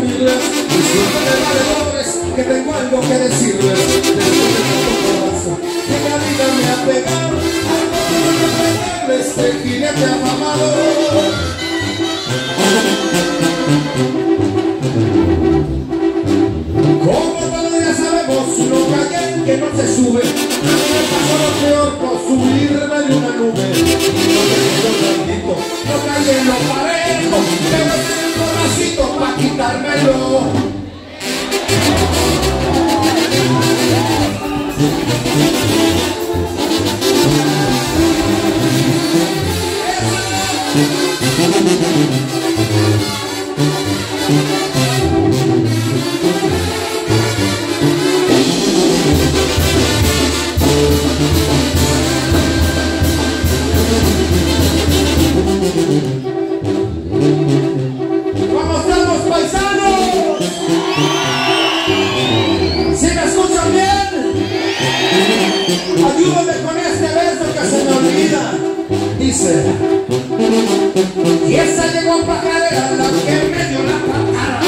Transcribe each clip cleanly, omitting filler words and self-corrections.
presumirles, disculpen de valedores, que tengo algo que decirles. Después de tanto corazón que la vida me ha pegado, algo que no me este jinete afamado. Como todos ya sabemos, lo callé que no se sube. A mí me pasó lo peor por subirme de una nube. No me quedo tantito, lo callé, lo parejo, pero tengo un borracito pa' quitármelo. ¿Cómo estamos, paisanos? ¿Sí me escuchan bien? Ayúdame con este verso que se me olvida. Dice: y esa llegó a pajarera la que me dio la patada.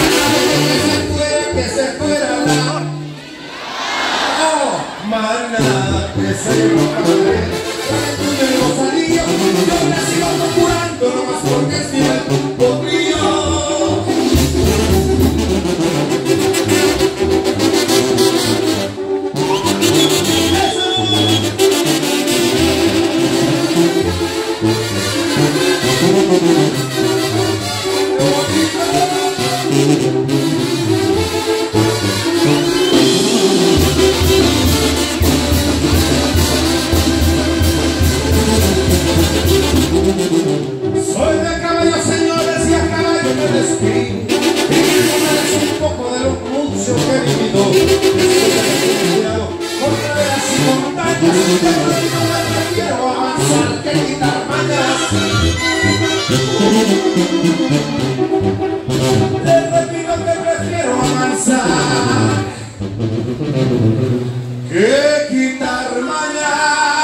Que se fuera la... Oh, manada, que se llegó a pajarera. Yo no salía, yo me sigo procurando nomás porque es mi podrido. Soy de caballo, señores, y a caballo me despido. Y es un poco de lo mucho que he vivido. Cuidado con praderas y montañas. De no me prefiero avanzar que quitar mañas. Les repito que prefiero avanzar que quitar mañas.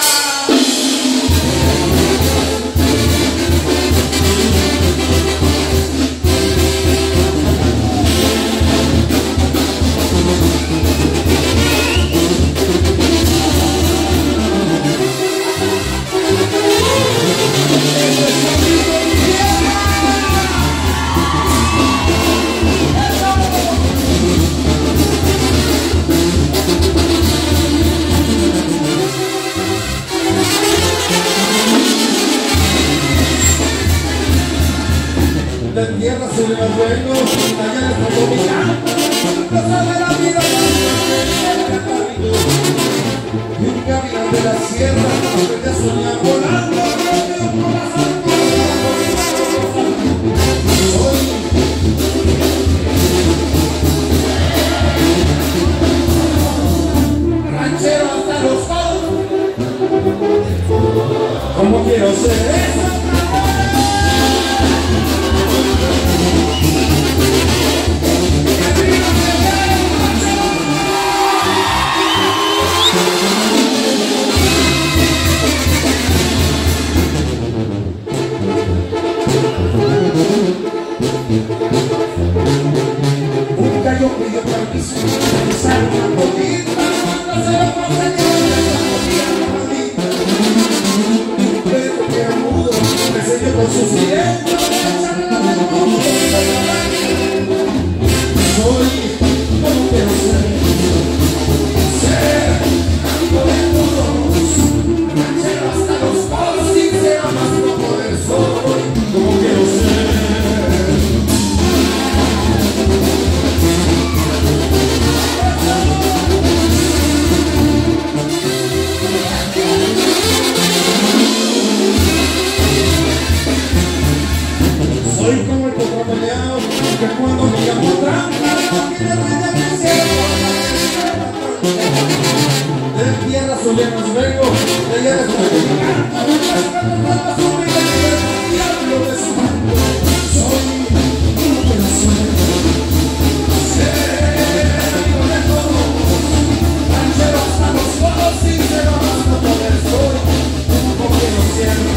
De tierra soy más bueno, allá les pongo mi canto. Cosas de la vida, y un camino de la sierra, aprendí a soñar volando. Soy ranchero hasta los codos. ¿Cómo quiero ser eso? Un gallo pidió permiso de pisar una bolita. No se lo concedió, esa bolita maldita. Un perro que era mudo me selló con su silencio. Soy como quiero ser. Ser amigo de todos. Ranchero hasta los codos, sin ser más no poder. Soy como quiero ser. Soy como el poco peleado que cuando me llamo trampa no quiere brindar el cielo. De tierra solenos vengo, de allá después de mi canto. Respeto su vida y el diablo de su manto. Soy como que no soy. Ser amigo de todos. Ranchero hasta los codos, sincero más no poder. Soy como que no cierro.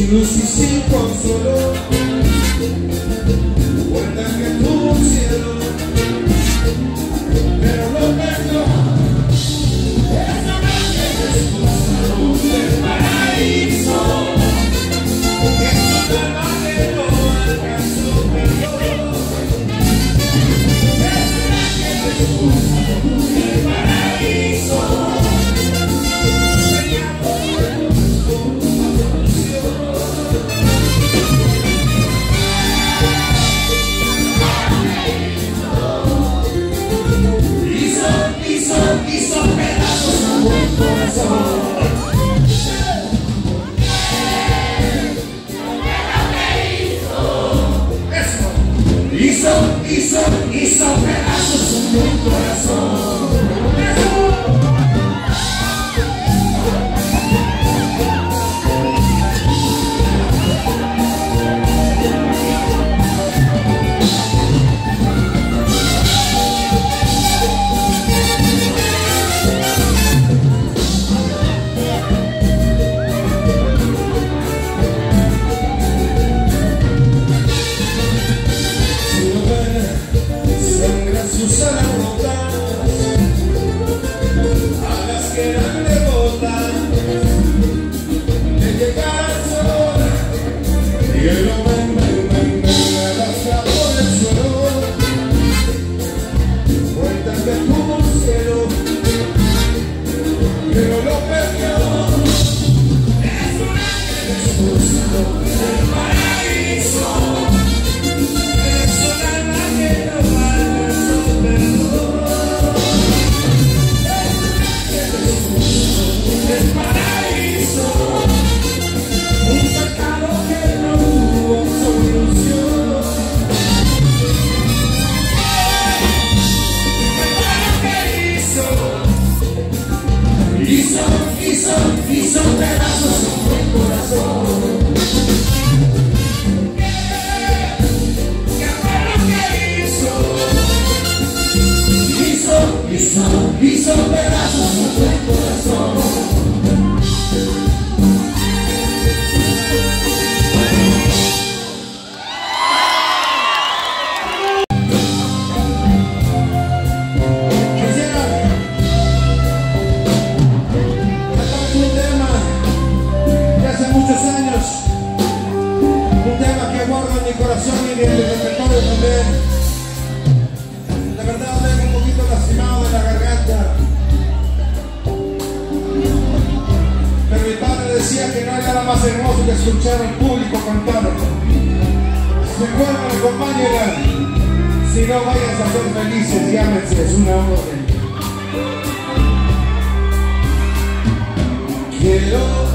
sin luz y sin consuelo. Cuentan que tuvo un cielo, pero lo perdió. Esa noche después luz del paraíso, que su alma que no alcanzó perdón. Esa noche después luz del paraíso, hizo pedazos a buen corazón. Hizo pedazos a buen corazón. Sus alas a las que eran devotas de llegar al sol, y el hombre arrastra por el suelo. Cuentan que tuvo un cielo, pero lo perdió. Es un ángel expulsado del paraíso, es un alma que no alcanzó perdón. El paraíso, un pecado que no hubo solución. Hizo pedazos a buen corazón. ¿Qué fue lo que hizo? Hizo pedazos a buen corazón. Y de repertorio también. La verdad vengo un poquito lastimado de la garganta, pero mi padre decía que no hay nada más hermoso que escuchar al público cantar. Recuerden, acompáñenla, si no vayas a ser felices, llámense, es una orden. Quiero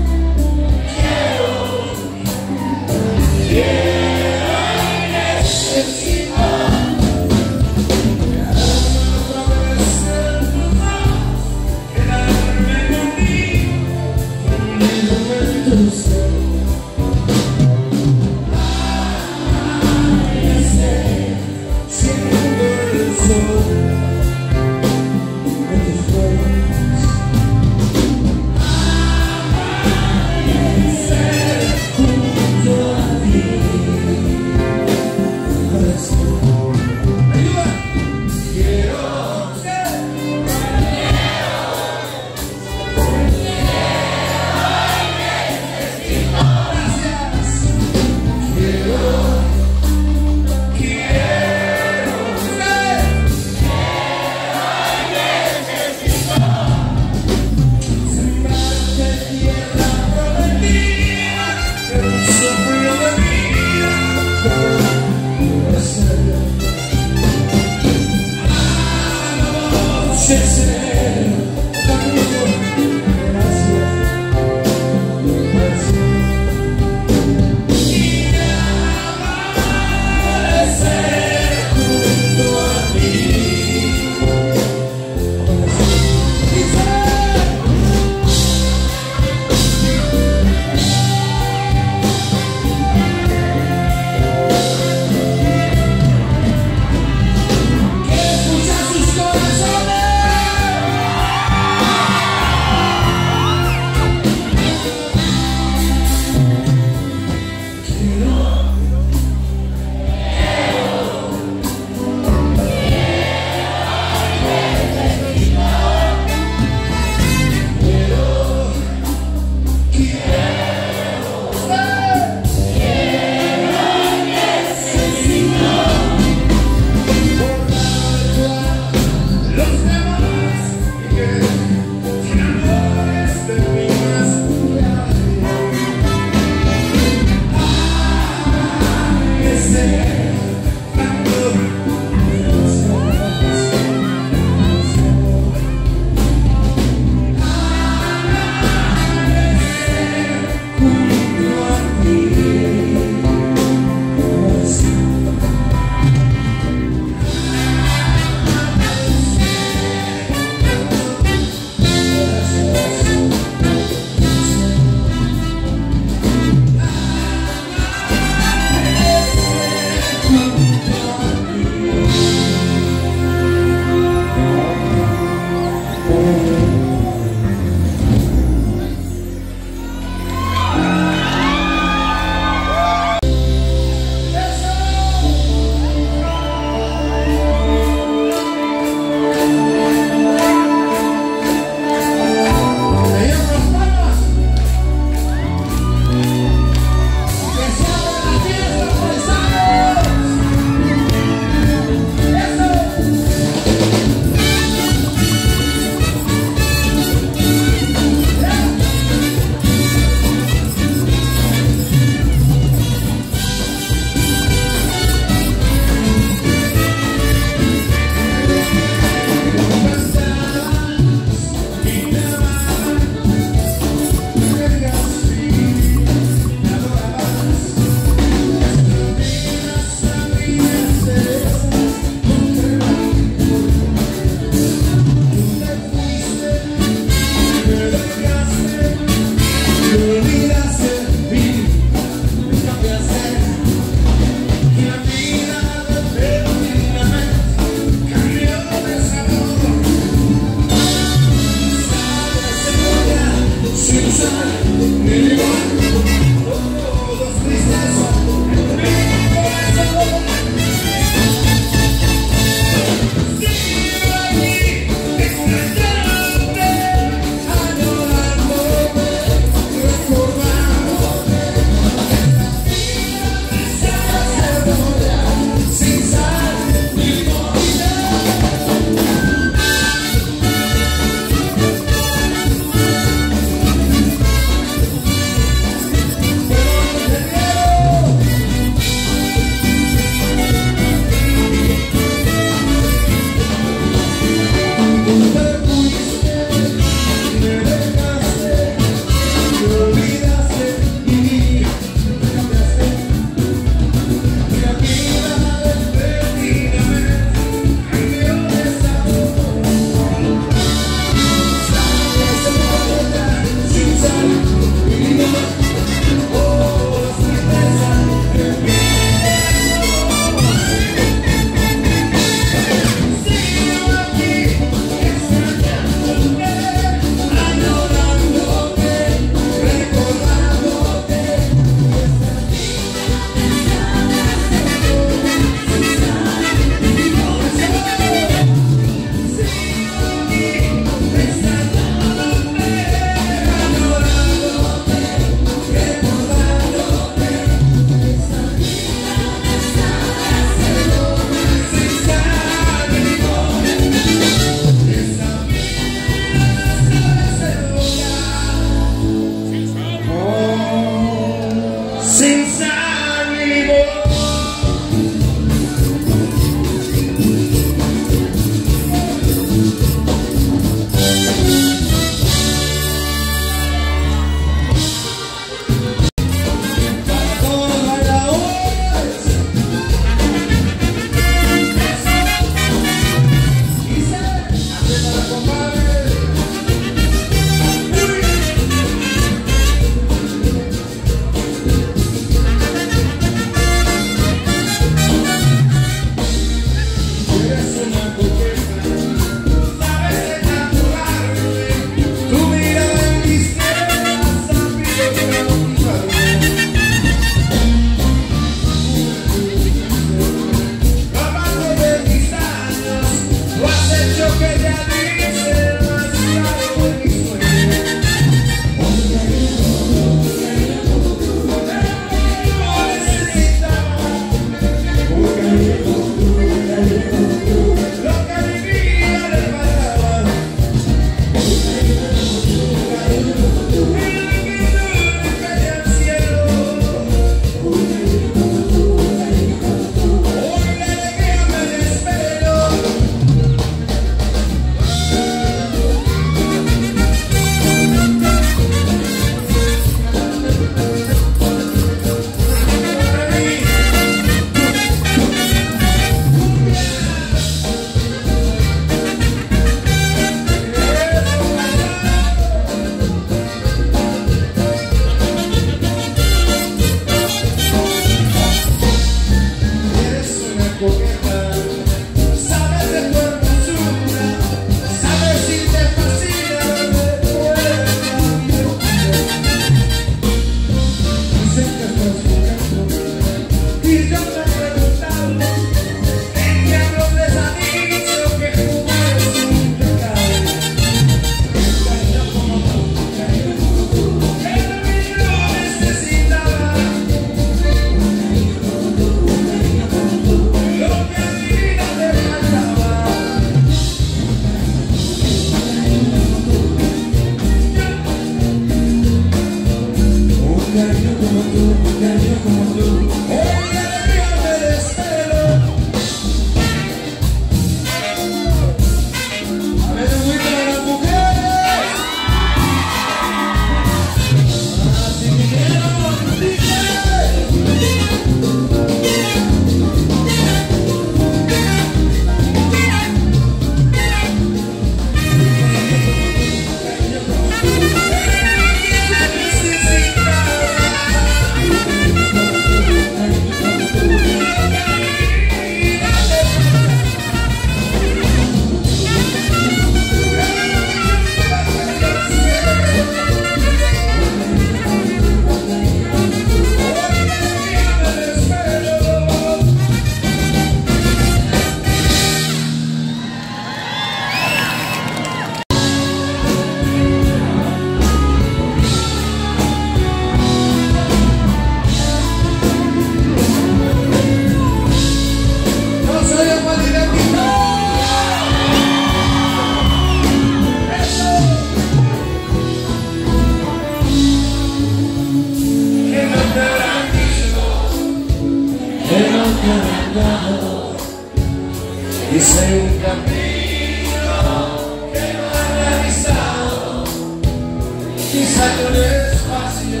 Pisaron despacio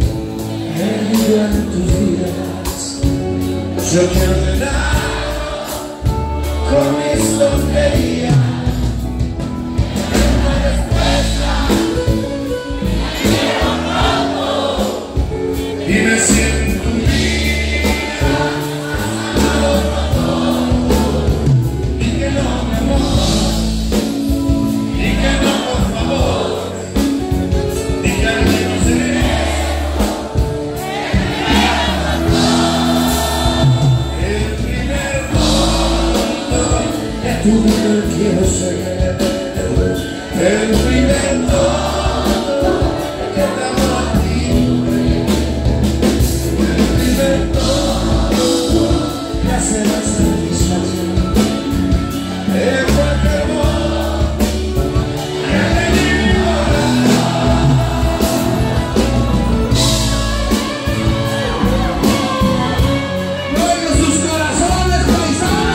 en tus días. Yo quiero ordenar con mis tonterías. Una respuesta y me siento un día amado por todo. Y que no, mi amor, y que no, por favor, y que al menos el primer tonto que tu mujer quiero ser. El primer tonto que te amo a ti, mujer. El primer tonto que hace la satisfacción de cualquier modo que te diga. ¡Mueven sus corazones, paisanos!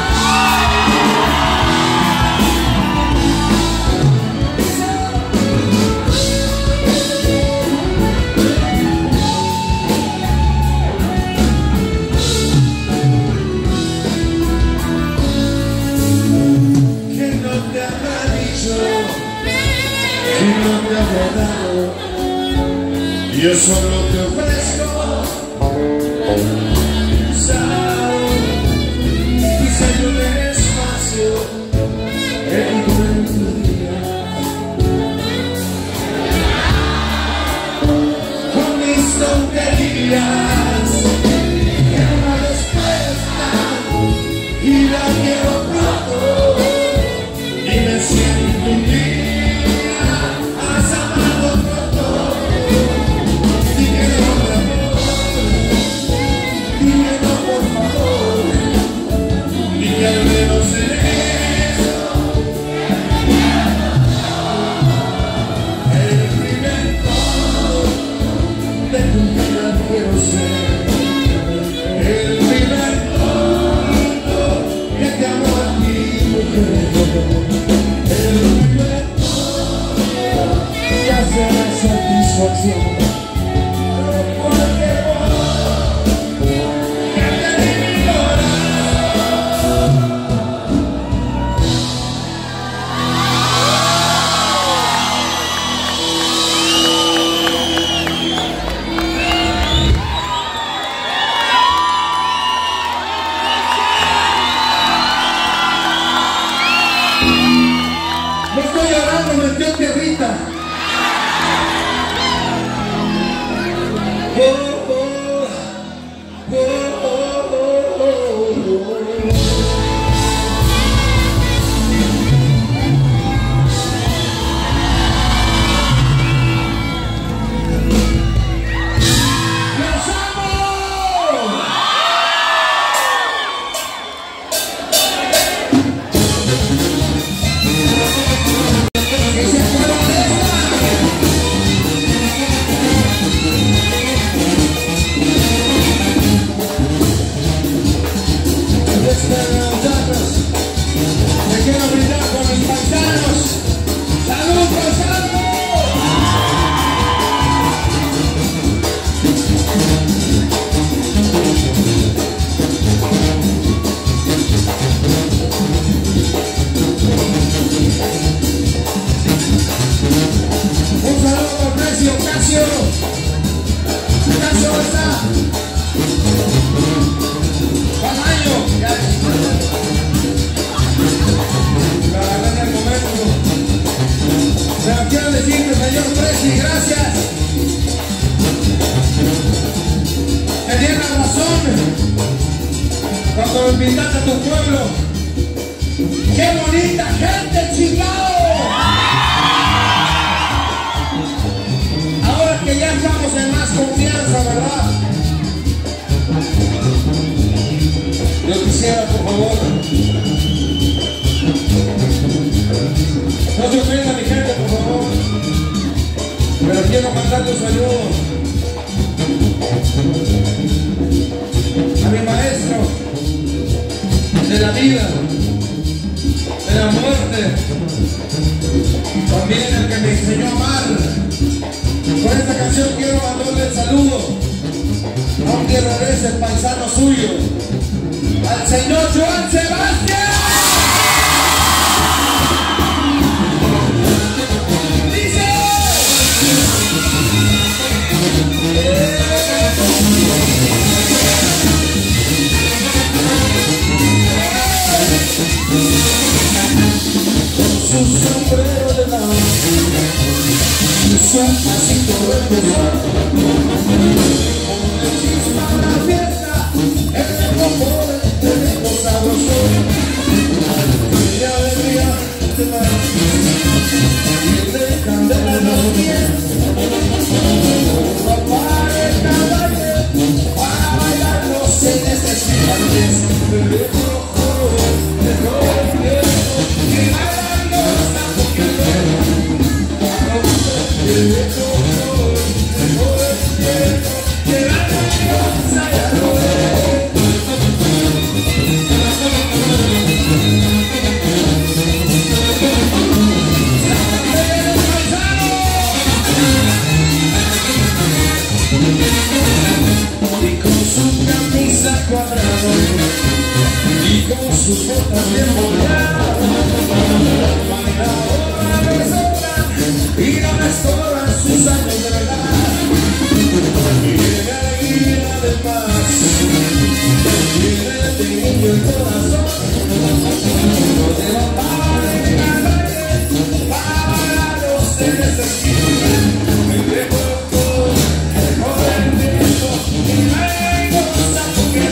Yo solo te ofrezco sal y sello de espacio en tu día. Con mis tonterías quiero una respuesta y la quiero pronto. Y me siento un día has amado por todo. Y al menos en eso, el primer tonto de tu vida quiero ser. El primer tonto que te amo a ti, mujer. El primer tonto que hace la satisfacción. No estoy llorando, me dio tierrita. Me quiero brindar con mis paisanos. ¡Salud, paisanos! Un saludo por precio, Casio. Casio está. Palayo. Pero quiero decirte, señor Presi, gracias. Tenías razón cuando me invitaste a tu pueblo. ¡Qué bonita gente, chingado! Ahora que ya estamos en más confianza, ¿verdad? Yo quisiera, por favor, no se ofenda mi gente, por favor, pero quiero mandarle un saludo a mi maestro de la vida, de la muerte, también el que me enseñó a amar Con esta canción quiero mandarle el saludo a un guerrero, el paisano suyo, al señor Joan Sebastián. Dice su sombrero de lado, su pasito reposado, con el chispa la fiesta, el poder de sabroso, y alegría de mar, y de candela en los pies, papá de caballo, para bailar los celestes gigantes. Cuadrado y con sus botas bien boleadas, ahora le sobran y no le sobran sus años de verdad. Tiene alegría de paz, tiene de niño el corazón, no te va para bailar los celestes gigantes. Me dejo todo, dejo el tiempo y me goza porque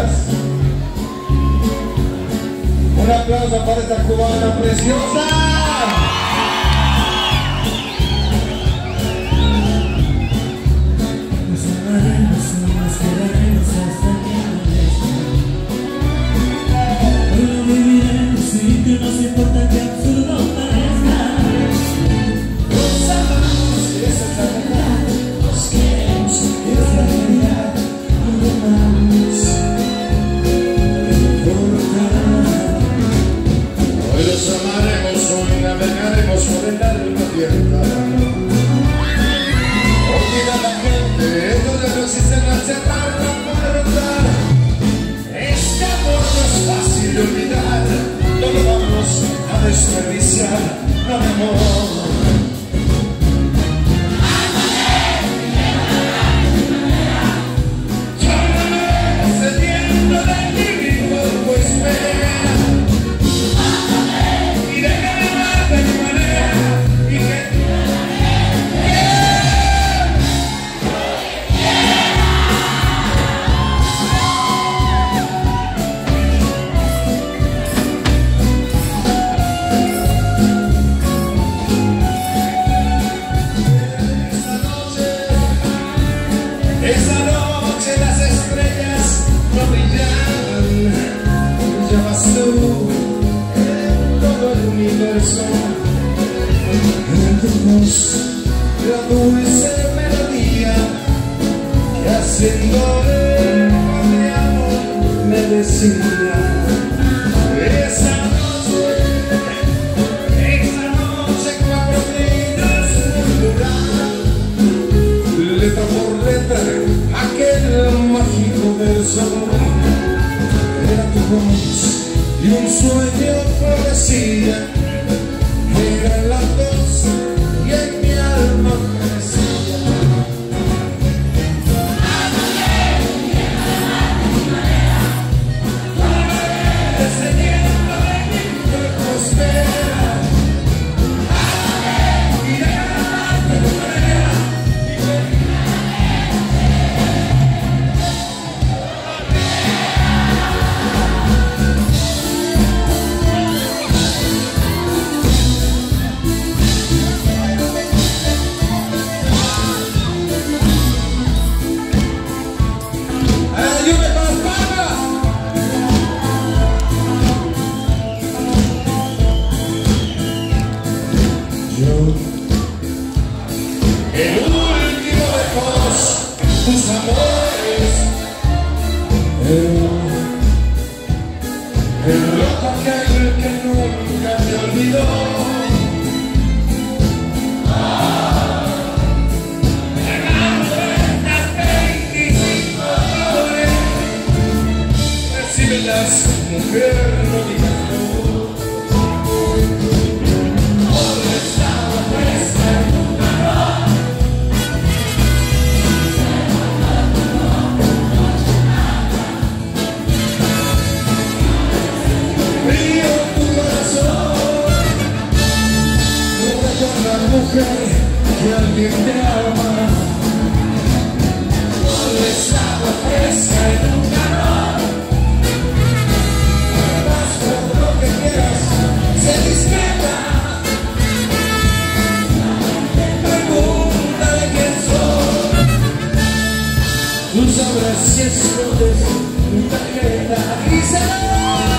gracias. Un aplauso para esta cubana preciosa. Nos amaremos, nos quedaremos hasta que amanezca. Hoy lo viviremos sin que nos importa que absurdo parezca. Nos amamos, esa es la verdad. Nos queremos, es la realidad. No demás. Hoy los amaremos, hoy navegaremos por el alma abierta. Olvida la gente, donde no existe la cerrar la puerta. Este amor no es fácil de olvidar, no lo vamos a desperdiciar, no mi amor. Esa noche las estrellas no brillaban, brillabas tú en todo el universo. En tu voz la dulce melodía que haciendo de amor me decía. Esa noche 4 líneas murmuraban, letra por letra, aquel mágico verso. Era tu voz y un sueño florecía. Eran las dos y en mi alma crecía. Descendiendo de mi cuerpo espera. El último de todos tus amores, el loco aquel que nunca te olvidó. Hermano de estas 25 flores, recíbelas, mujer, no digas no. Mujer que alguien te ama, pones agua fresca en un calor. Vas por lo que quieras, sé discreta. Pregúntale quién soy, tú sabrás si escondes mi tarjeta y será.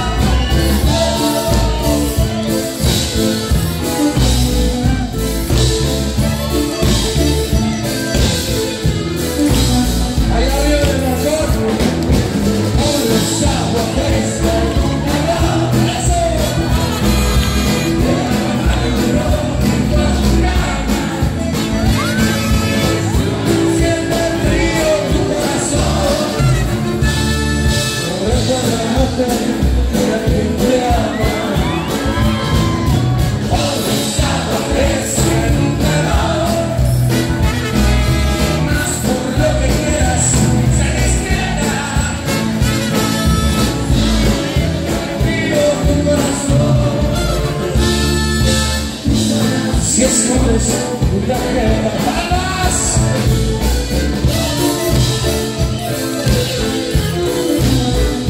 Si escondes tu tarjeta para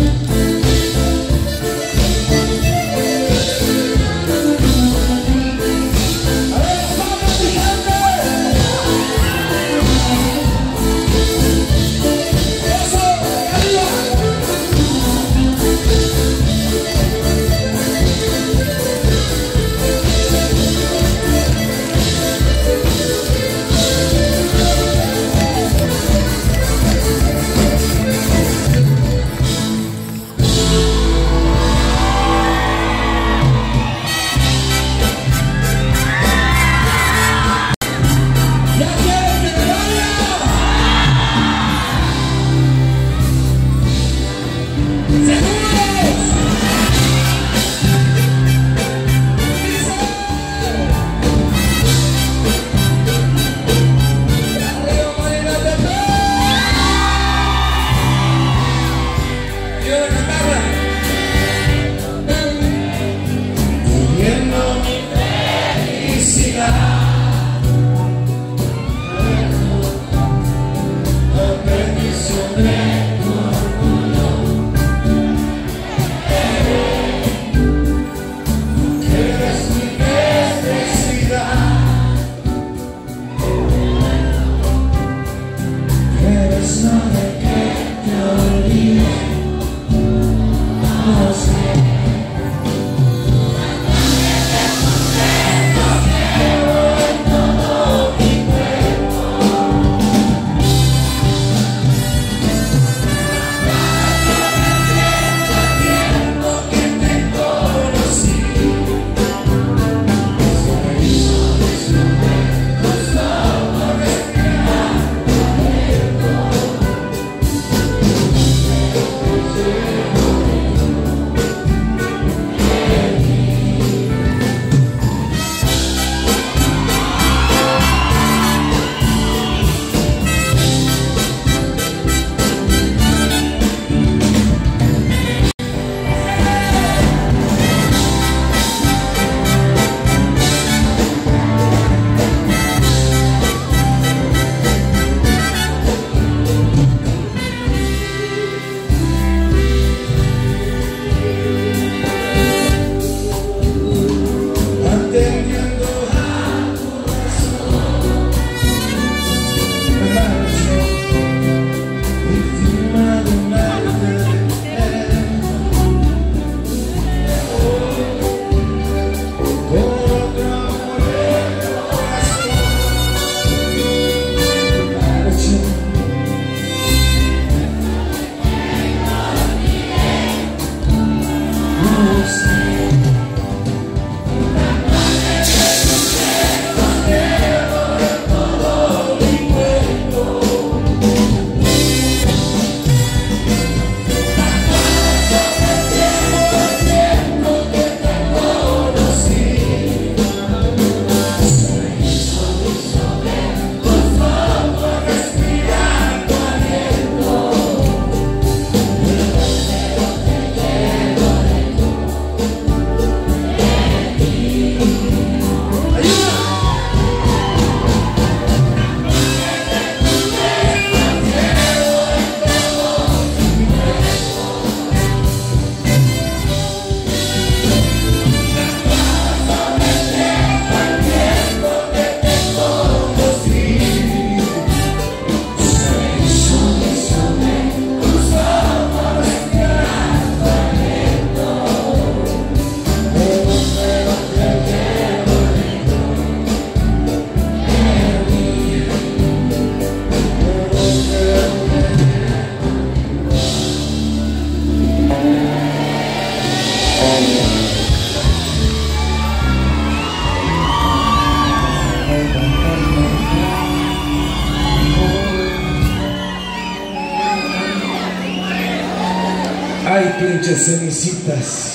Ay, pinches cenicitas.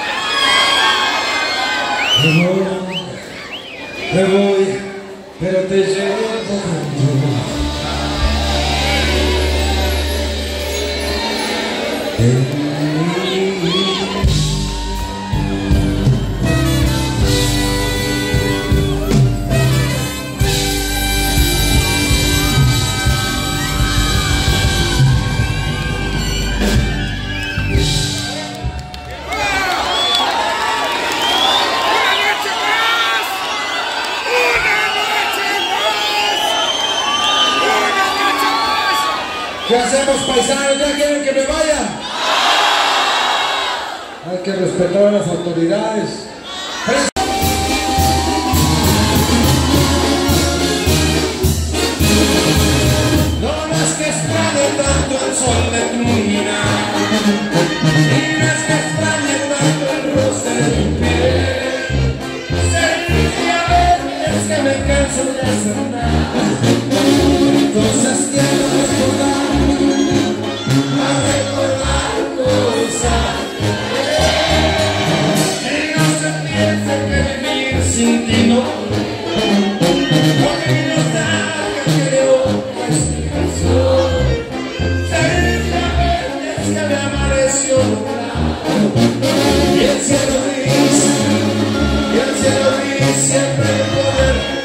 Me voy, pero te llevo conmigo. ¿Qué hacemos, paisanos? ¿Ya quieren que me vaya? Hay que respetar a las autoridades. No es que extrañe tanto el sol de tu mirada, y no es que extrañe tanto el roce de tu piel. Sencillamente es que me canso de hacer nada. Entonces quiero recordar cosas que no se piense que vivir sin ti no, porque no sabe que otra explicación. Sencillamente es que me amaneció nublado y el cielo gris, siempre de poder.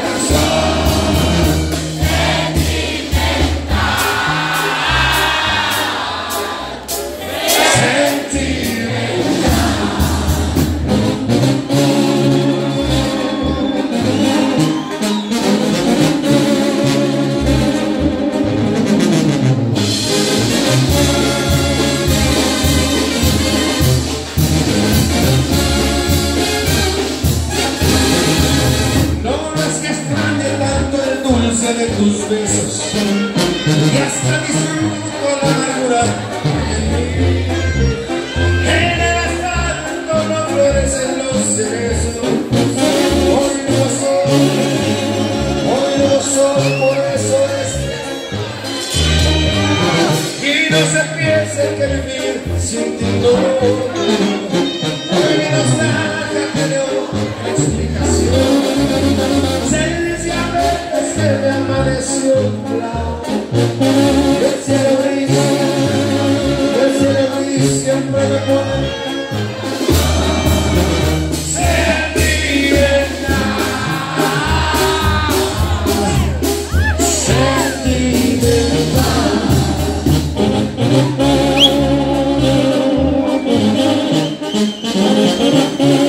De tus besos y hasta disfruto la amargura en mí. En el asfalto no florecen los cerezos. Hoy no soy, por eso es. Y no se piense que vivir sin ti no. Hoy no saca que de otra explicación. Se me amaneció nublado y el cielo gris siempre me pone sentimental.